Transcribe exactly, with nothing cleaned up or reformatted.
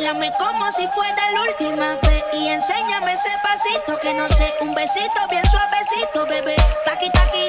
Bailame como si fuera la última vez y enséñame ese pasito que no sé, un besito bien suavecito, bebé. Taqui, taqui,